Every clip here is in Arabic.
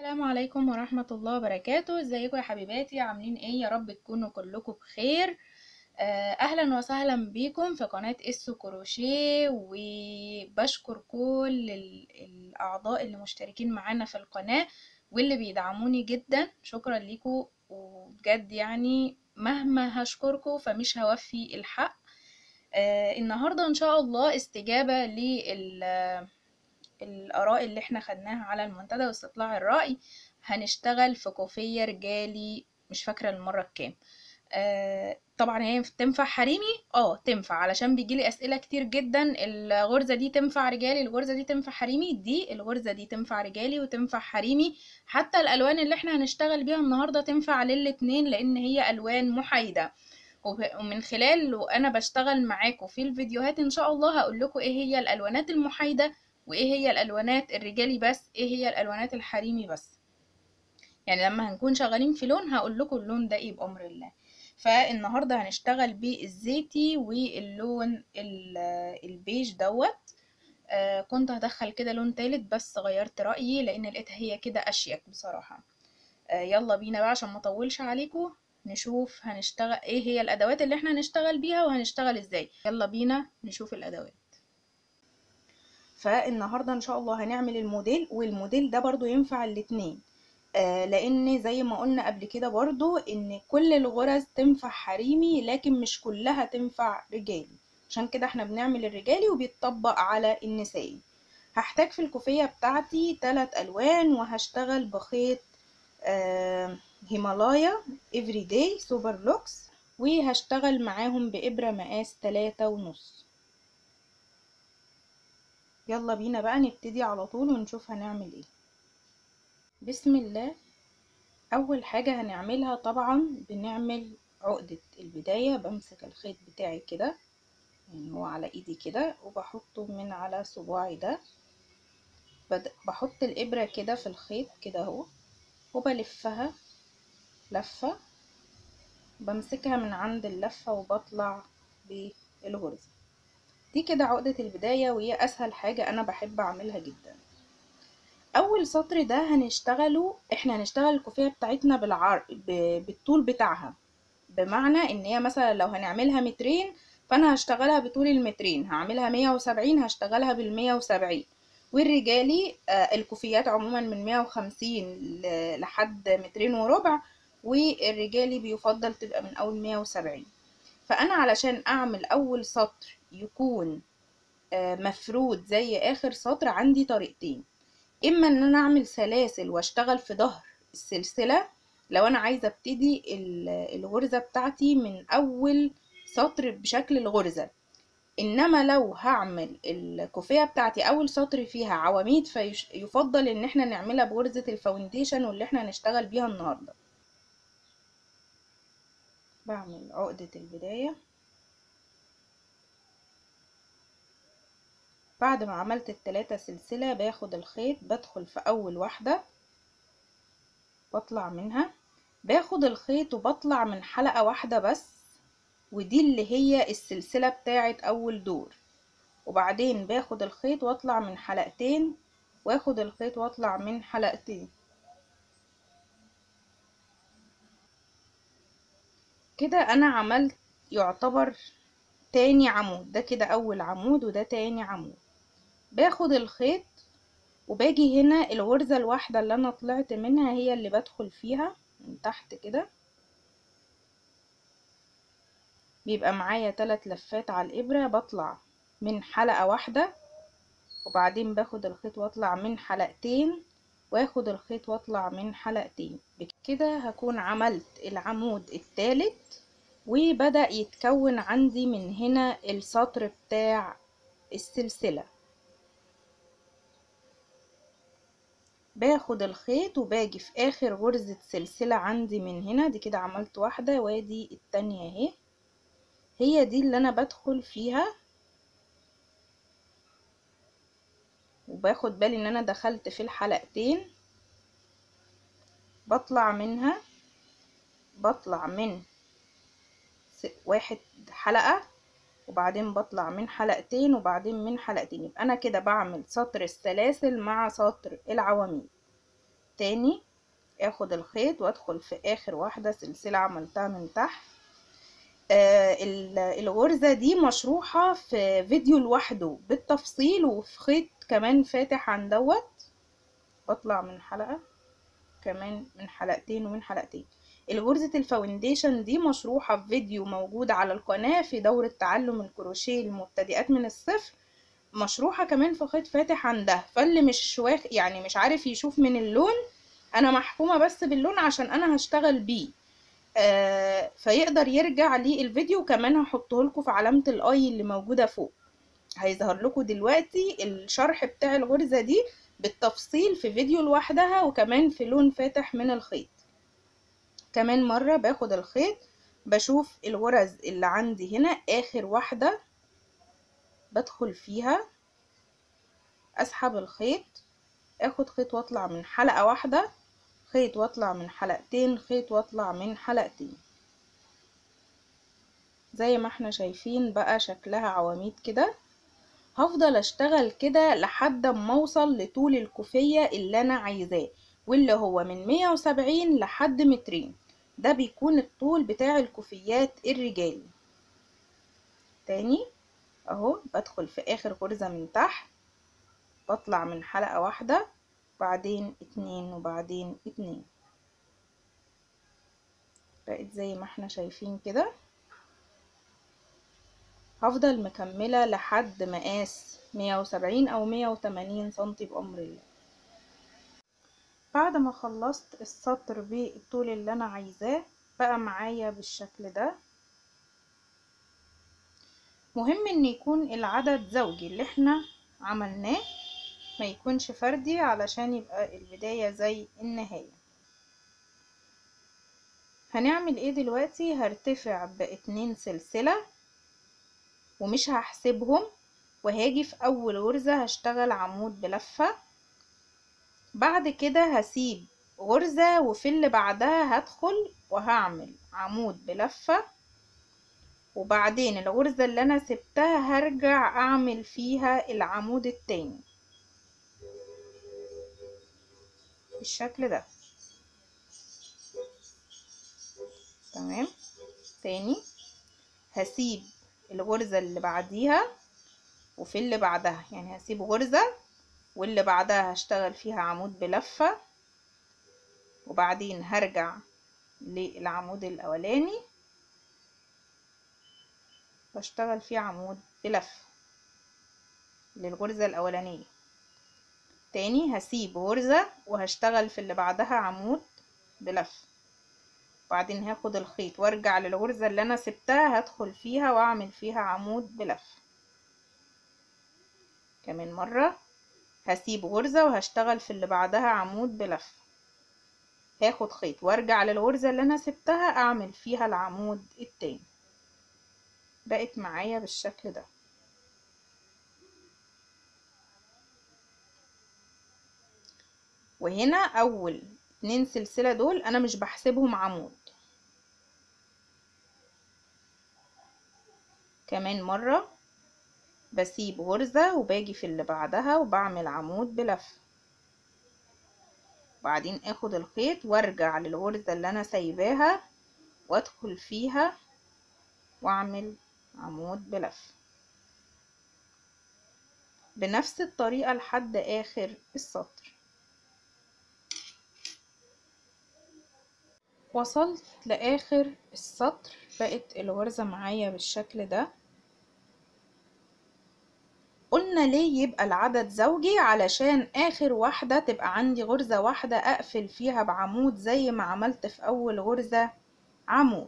السلام عليكم ورحمة الله وبركاته. ازيكم يا حبيباتي؟ عاملين ايه؟ يا رب تكونوا كلكم بخير. اهلا وسهلا بيكم في قناة اسو كروشيه، وبشكر كل الاعضاء اللي مشتركين معانا في القناة واللي بيدعموني جدا. شكرا ليكم، وبجد يعني مهما هشكركم فمش هوفي الحق. النهاردة ان شاء الله استجابة الآراء اللي احنا خدناها على المنتدى واستطلاع الرأي. هنشتغل في كوفية رجالي، مش فاكرة المرة الكام. طبعا هي تنفع حريمي، تنفع، علشان بيجيلي اسئله كتير جدا. الغرزه دي تنفع رجالي، الغرزه دي تنفع حريمي، دي الغرزه دي تنفع رجالي وتنفع حريمي. حتى الالوان اللي احنا هنشتغل بيها النهارده تنفع للاتنين، لان هي الوان محايده. ومن خلال وانا بشتغل معاكم في الفيديوهات ان شاء الله هقول لكم ايه هي الالوانات المحايده، وايه هي الالوانات الرجالي بس، ايه هي الالوانات الحريمي بس. يعني لما هنكون شغالين في لون هقول لكم اللون ده ايه بأمر الله. فالنهارده هنشتغل بالزيتي واللون البيج دوت. كنت هدخل كده لون تالت بس غيرت رأيي لان لقيتها هي كده اشيك بصراحة. يلا بينا بقى عشان ما اطولش عليكم، نشوف هنشتغل ايه هي الادوات اللي احنا هنشتغل بيها وهنشتغل ازاي. يلا بينا نشوف الادوات. فالنهارده ان شاء الله هنعمل الموديل، والموديل ده برضو ينفع الاتنين. لان زي ما قلنا قبل كده برضو ان كل الغرز تنفع حريمي لكن مش كلها تنفع رجالي، عشان كده احنا بنعمل الرجالي وبيتطبق على النسائي. هحتاج في الكوفية بتاعتي 3 الوان، وهشتغل بخيط هيمالايا افريداي سوبر لوكس، وهشتغل معاهم بإبرة مقاس 3.5. يلا بينا بقى نبتدي على طول ونشوف هنعمل ايه. بسم الله. اول حاجة هنعملها طبعا بنعمل عقدة البداية. بمسك الخيط بتاعي كده، يعني هو على ايدي كده، وبحطه من على صباعي ده. بحط الابرة كده في الخيط كده اهو، وبلفها لفة، بمسكها من عند اللفة وبطلع بالغرزة دي كده. عقدة البداية، وهي اسهل حاجة انا بحب اعملها جدا. اول سطر ده هنشتغله، احنا هنشتغل الكوفية بتاعتنا بالطول بتاعها. بمعنى ان هي مثلا لو هنعملها 2 متر فانا هشتغلها بطول المترين، هعملها 170 هشتغلها بال170. والرجالي الكوفيات عموما من 150 لحد 2 متر وربع، والرجالي بيفضل تبقى من اول 170. فانا علشان اعمل اول سطر يكون مفرود زي اخر سطر، عندي طريقتين. اما ان انا اعمل سلاسل واشتغل في ظهر السلسلة لو انا عايزة ابتدي الغرزة بتاعتي من اول سطر بشكل الغرزة. انما لو هعمل الكوفية بتاعتي اول سطر فيها عواميد فيفضل ان احنا نعملها بغرزة الفاونديشن واللي احنا هنشتغل بيها النهاردة. بعمل عقدة البداية. بعد ما عملت ال3 سلسلة باخد الخيط بدخل في اول واحدة، بطلع منها، باخد الخيط وبطلع من حلقة واحدة بس، ودي اللي هي السلسلة بتاعت اول دور. وبعدين باخد الخيط واطلع من حلقتين، واخد الخيط واطلع من حلقتين كده. انا عملت يعتبر تاني عمود، ده كده اول عمود وده تاني عمود. باخد الخيط وباجي هنا الغرزة الواحدة اللي انا طلعت منها هي اللي بدخل فيها من تحت كده. بيبقى معايا 3 لفات على الابرة، بطلع من حلقة واحدة، وبعدين باخد الخيط واطلع من حلقتين، واخد الخيط واطلع من حلقتين. بكده هكون عملت العمود الثالث، وبدأ يتكون عندي من هنا السطر بتاع السلسلة. باخد الخيط وباجي في اخر غرزة سلسلة عندي من هنا، دي كده عملت واحدة وادي التانية اهي، هي دي اللي انا بدخل فيها. وباخد بالي ان انا دخلت في الحلقتين، بطلع منها، بطلع من واحد حلقة، وبعدين بطلع من حلقتين، وبعدين من حلقتين. يبقى انا كده بعمل سطر السلاسل مع سطر العواميد. تاني اخد الخيط وادخل في اخر واحدة سلسلة عملتها من تحت. الغرزة دي مشروحة في فيديو لوحده بالتفصيل، وفي خيط كمان فاتح عن دوت. بطلع من حلقة كمان، من حلقتين ومن حلقتين. الغرزة الفاونديشن دي مشروحة في فيديو موجود على القناة في دورة تعلم الكروشيه للمبتدئات من الصفر، مشروحة كمان في خيط فاتح عن ده. فاللي مش يعني مش عارف يشوف من اللون، انا محكومة بس باللون عشان انا هشتغل بيه، فيقدر يرجع للفيديو. وكمان هحطه لكم في علامة الاي اللي موجودة فوق، هيظهر لكم دلوقتي الشرح بتاع الغرزة دي بالتفصيل في فيديو لوحدها، وكمان في لون فاتح من الخيط. كمان مرة باخد الخيط بشوف الغرز اللي عندي هنا، اخر واحدة بدخل فيها، اسحب الخيط، اخد خيط واطلع من حلقة واحدة، خيط واطلع من حلقتين، خيط واطلع من حلقتين. زي ما احنا شايفين بقى شكلها عواميد كده. هفضل اشتغل كده لحد ما اوصل لطول الكوفية اللي انا عايزاه، واللي هو من 170 لحد مترين. ده بيكون الطول بتاع الكوفيات الرجالي. تاني اهو بدخل في اخر غرزة من تحت، بطلع من حلقة واحدة، بعدين اتنين، وبعدين اتنين. بقت زي ما احنا شايفين كده. هفضل مكملة لحد مقاس 170 او 180 سنتي بأمر الله. بعد ما خلصت السطر بالطول اللي انا عايزاه، بقى معايا بالشكل ده. مهم ان يكون العدد زوجي اللي احنا عملناه، ما يكونش فردي، علشان يبقى البداية زي النهاية. هنعمل ايه دلوقتي؟ هرتفع ب2 سلسلة ومش هحسبهم، وهاجي في اول غرزة هشتغل عمود بلفة. بعد كده هسيب غرزة، وفي اللي بعدها هدخل وهعمل عمود بلفة، وبعدين الغرزة اللي انا سبتها هرجع اعمل فيها العمود التاني بالشكل ده. تمام. تاني هسيب الغرزة اللي بعديها وفي اللي بعدها، يعني هسيب غرزة واللي بعدها هشتغل فيها عمود بلفة، وبعدين هرجع للعمود الاولاني بشتغل فيه عمود بلفة للغرزة الاولانية. تاني هسيب غرزة وهشتغل في اللي بعدها عمود بلفة، وبعدين هاخد الخيط وارجع للغرزة اللي انا سبتها هدخل فيها واعمل فيها عمود بلفة. كمان مرة هسيب غرزة وهشتغل في اللي بعدها عمود بلفة، هاخد خيط وارجع للغرزة اللي انا سبتها اعمل فيها العمود التاني. بقت معايا بالشكل ده. وهنا اول 2 سلسلة دول انا مش بحسبهم عمود. كمان مرة بسيب غرزة وباجي في اللي بعدها وبعمل عمود بلفة، وبعدين اخد الخيط وارجع للغرزة اللي انا سايباها وادخل فيها واعمل عمود بلفة بنفس الطريقة لحد اخر السطر. وصلت لاخر السطر، بقت الغرزة معايا بالشكل ده. قلنا ليه يبقى العدد زوجي؟ علشان اخر واحدة تبقى عندي غرزة واحدة اقفل فيها بعمود زي ما عملت في اول غرزة عمود.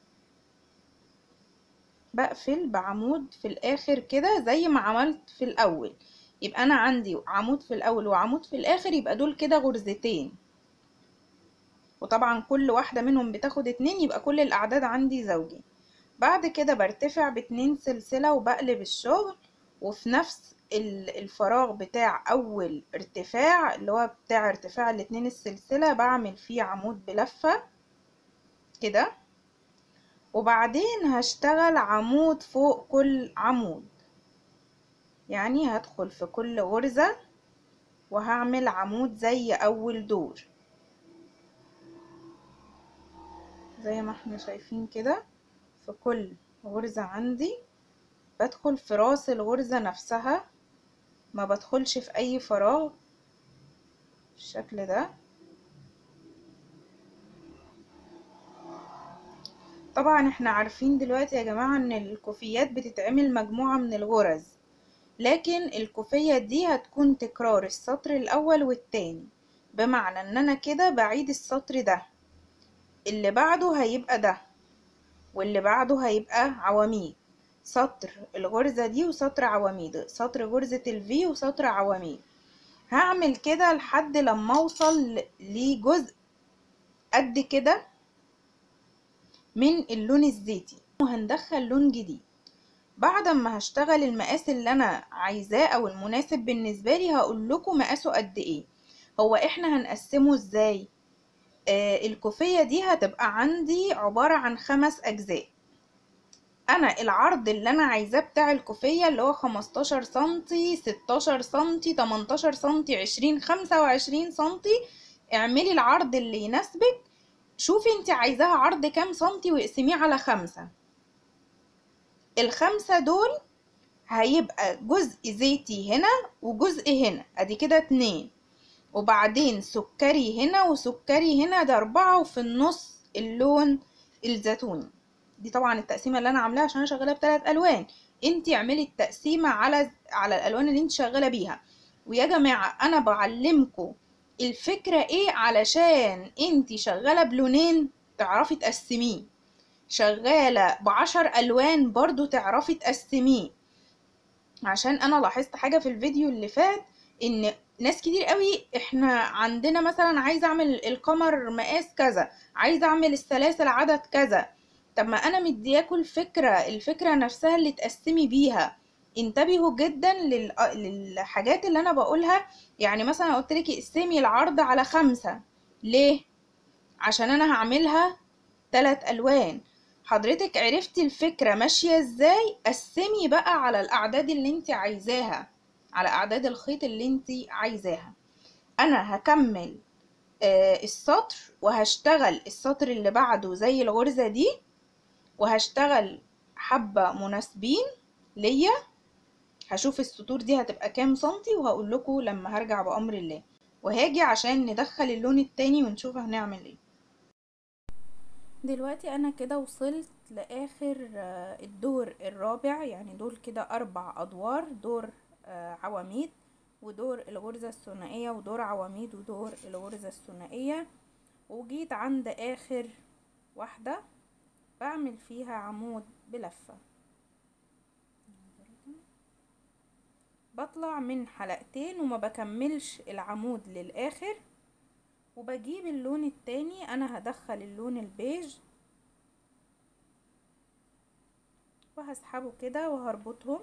بقفل بعمود في الاخر كده زي ما عملت في الاول، يبقى انا عندي عمود في الاول وعمود في الاخر، يبقى دول كده غرزتين، وطبعا كل واحدة منهم بتاخد 2، يبقى كل الاعداد عندي زوجي. بعد كده برتفع ب2 سلسلة وبقلب الشغل، وفي نفس الفراغ بتاع اول ارتفاع اللي هو بتاع ارتفاع ال2 السلسلة بعمل فيه عمود بلفة كده، وبعدين هشتغل عمود فوق كل عمود. يعني هدخل في كل غرزة وهعمل عمود زي اول دور، زي ما احنا شايفين كده. في كل غرزة عندي بدخل في راس الغرزة نفسها، ما بدخلش في اي فراغ بالشكل ده. طبعا احنا عارفين دلوقتي يا جماعة ان الكوفيات بتتعمل مجموعة من الغرز، لكن الكوفية دي هتكون تكرار السطر الاول والتاني، بمعنى ان انا كده بعيد السطر ده، اللي بعده هيبقى ده، واللي بعده هيبقى عواميد، سطر الغرزة دي وسطر عواميد، سطر غرزة الفي وسطر عواميد. هعمل كده لحد لما اوصل لجزء قد كده من اللون الزيتي، وهندخل لون جديد. بعد ما هشتغل المقاس اللي انا عايزاه او المناسب بالنسبة لي هقول لكم مقاسه قد ايه. هو احنا هنقسمه ازاي؟ الكوفية دي هتبقى عندي عبارة عن 5 اجزاء. انا العرض اللي انا عايزاه بتاع الكوفية اللي هو 15 سنتي، 16 سنتي، 18 سنتي، 20، 25 سنتي. اعملي العرض اللي يناسبك. شوفي انت عايزاها عرض كام سنتي واقسميه على 5. ال5 دول هيبقى جزء زيتي هنا وجزء هنا، ادي كده 2، وبعدين سكري هنا وسكري هنا، ده 4، وفي النص اللون الزيتوني. دي طبعا التقسيمه اللي انا عاملاها عشان انا شغاله ب3 الوان. انتي اعملي التقسيمه على الالوان اللي انت شغاله بيها. ويا جماعه انا بعلمكم الفكره ايه، علشان انتي شغاله بلونين تعرفي تقسميه، شغاله ب10 الوان برضو تعرفي تقسميه. عشان انا لاحظت حاجه في الفيديو اللي فات، ان ناس كتير قوي احنا عندنا مثلا عايزه اعمل القمر مقاس كذا، عايزه اعمل السلاسل عدد كذا. طب ما انا مدياكوا الفكره نفسها اللي تقسمي بيها. انتبهوا جدا للحاجات اللي انا بقولها. يعني مثلا قلت لك اقسمي العرض على 5. ليه؟ عشان انا هعملها 3 الوان. حضرتك عرفتي الفكرة ماشية ازاي، قسمي بقى على الاعداد اللي انت عايزاها، على اعداد الخيط اللي انت عايزاها. انا هكمل السطر، وهشتغل السطر اللي بعده زي الغرزة دي، وهشتغل حبة مناسبين ليا. هشوف السطور دي هتبقى كام سنتي وهقول لكم لما هرجع بأمر الله، وهاجي عشان ندخل اللون التاني ونشوف هنعمل ايه. دلوقتي انا كده وصلت لاخر الدور الرابع، يعني دول كده 4 ادوار، دور عواميد، ودور الغرزة الثنائية، ودور عواميد، ودور الغرزة الثنائية. وجيت عند اخر واحدة بعمل فيها عمود بلفة، بطلع من حلقتين وما بكملش العمود للاخر، وبجيب اللون التاني. انا هدخل اللون البيج وهسحبه كده وهربطهم،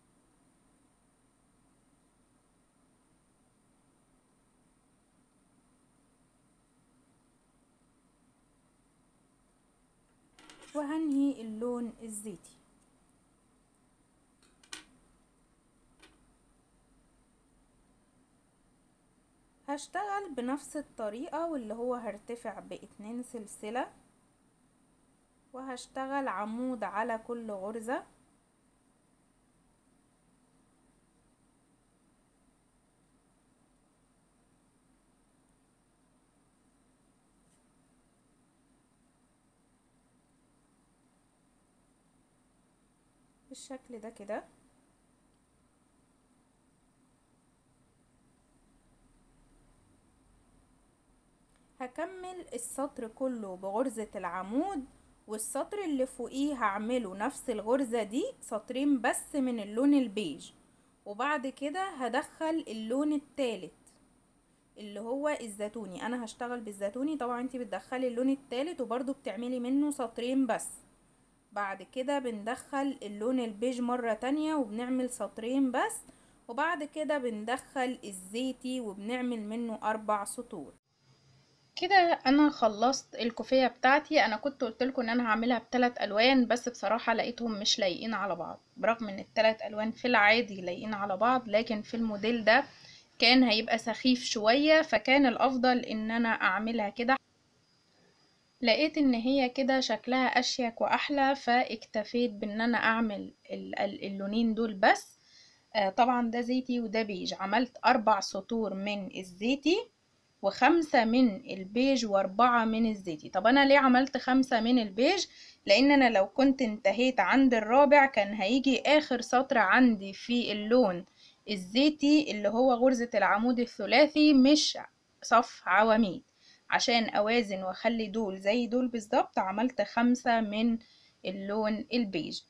وهنهي اللون الزيتي. هشتغل بنفس الطريقة، واللي هو هرتفع ب2 سلسلة، وهشتغل عمود على كل غرزة. بالشكل ده كده. هكمل السطر كله بغرزة العمود، والسطر اللي فوقيه هعمله نفس الغرزة دي، سطرين بس من اللون البيج. وبعد كده هدخل اللون التالت اللي هو الزيتوني. انا هشتغل بالزيتوني، طبعا انتي بتدخلي اللون التالت وبرضو بتعملي منه سطرين بس. بعد كده بندخل اللون البيج مرة تانية وبنعمل سطرين بس، وبعد كده بندخل الزيتي وبنعمل منه 4 سطور. كده انا خلصت الكوفية بتاعتي. انا كنت قلتلكم ان انا هعملها ب3 الوان، بس بصراحة لقيتهم مش لايقين على بعض، برغم ان ال3 الوان في العادي لايقين على بعض، لكن في الموديل ده كان هيبقى سخيف شوية، فكان الافضل ان انا اعملها كده. لقيت ان هي كده شكلها اشيك واحلى، فاكتفيت بان انا اعمل اللونين دول بس. طبعا ده زيتي وده بيج. عملت 4 سطور من الزيتي و5 من البيج و4 من الزيتي. طب انا ليه عملت 5 من البيج؟ لان انا لو كنت انتهيت عند الرابع كان هيجي اخر سطر عندي في اللون الزيتي اللي هو غرزة العمود الثلاثي، مش صف عواميد. عشان اوازن واخلي دول زي دول بالظبط عملت 5 من اللون البيج.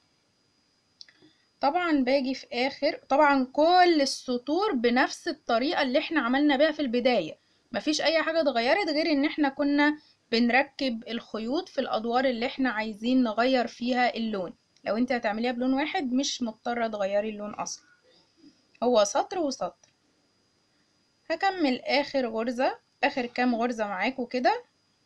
طبعا باجي في اخر، طبعا كل السطور بنفس الطريقة اللي احنا عملنا بيها في البداية، مفيش اي حاجة اتغيرت غير ان احنا كنا بنركب الخيوط في الادوار اللي احنا عايزين نغير فيها اللون. لو انت هتعمليها بلون واحد مش مضطرة تغيري اللون اصلا، هو سطر وسطر. هكمل اخر غرزة، اخر كام غرزة معاكم كده.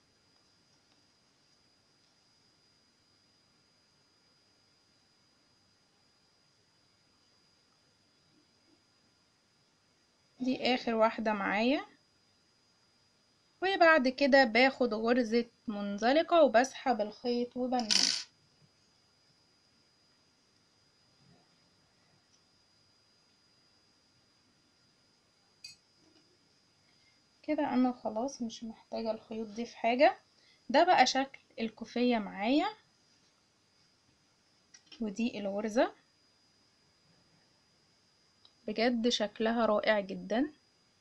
دي اخر واحدة معايا، وبعد كده باخد غرزة منزلقة وبسحب الخيط وبنهي. كده انا خلاص مش محتاجة الخيوط دي في حاجة. ده بقى شكل الكوفية معايا، ودي الغرزة بجد شكلها رائع جدا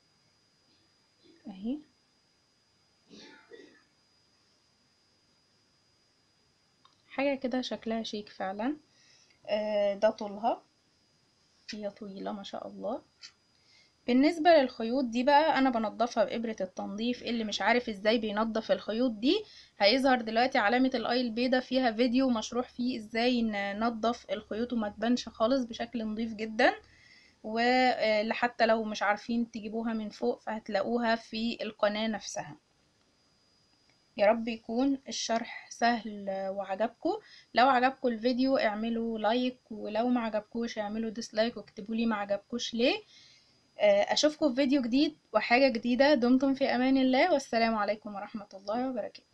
اهي. حاجة كده شكلها شيك فعلا. ده طولها، هي طويلة ما شاء الله. بالنسبة للخيوط دي بقى انا بنضفها بإبرة التنظيف. اللي مش عارف ازاي بينضف الخيوط دي، هيظهر دلوقتي علامة الاي البيضة فيها فيديو مشروح فيه ازاي ننضف الخيوط وما تبانش خالص بشكل نظيف جدا. وحتى لو مش عارفين تجيبوها من فوق فهتلاقوها في القناة نفسها. يا رب يكون الشرح سهل وعجبكم. لو عجبكم الفيديو اعملوا لايك، ولو ما عجبكوش اعملوا ديسلايك واكتبوا لي ما عجبكوش ليه. اشوفكم في فيديو جديد وحاجة جديدة. دمتم في امان الله، والسلام عليكم ورحمة الله وبركاته.